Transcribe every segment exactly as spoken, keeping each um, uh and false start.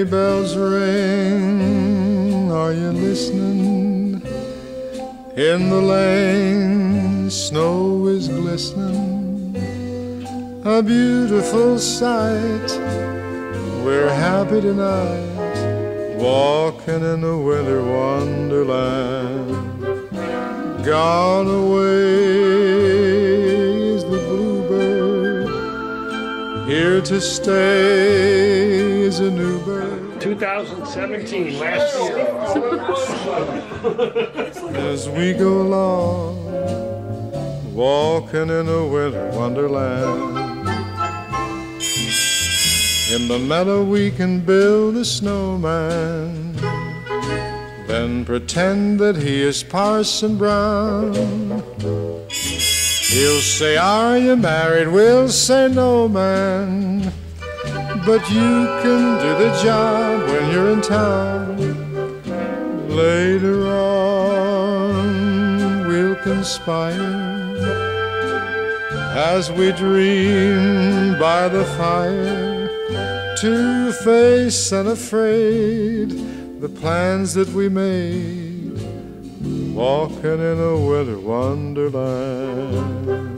Sleigh bells ring, are you listening? In the lane, snow is glistening, a beautiful sight. We're happy tonight, walking in a winter wonderland. Gone away is the bluebird, here to stay is a new bird. twenty seventeen, last year. As we go along, walking in a winter wonderland. In the meadow we can build a snowman, then pretend that he is Parson Brown. He'll say, are you married? We'll say, no, man. But you can do the job when you're in town. Later on we'll conspire as we dream by the fire, two-faced and afraid, the plans that we made, walking in a winter wonderland.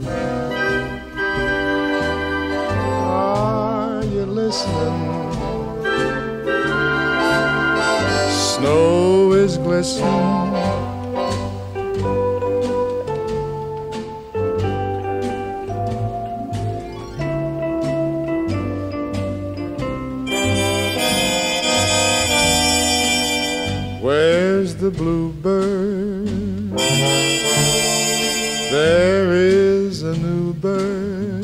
Are you listening? Snow is glistening, where's the bluebird? There is a new bird.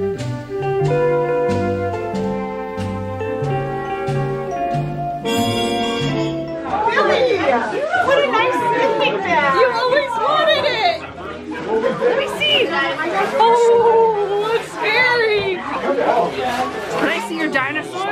Billy, what a nice thing that. You always wanted it. Let me see. Oh, it's scary. Can I see your dinosaur?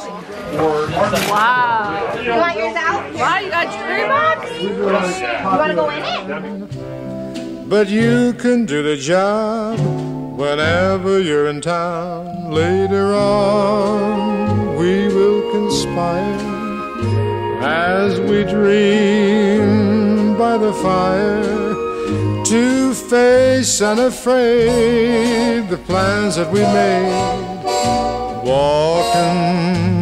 Wow. You want yours out? Wow, you got jewelry box? You want to go in it? But you can do the job whenever you're in town. Later on we will conspire as we dream by the fire, two-faced and afraid, the plans that we made, walking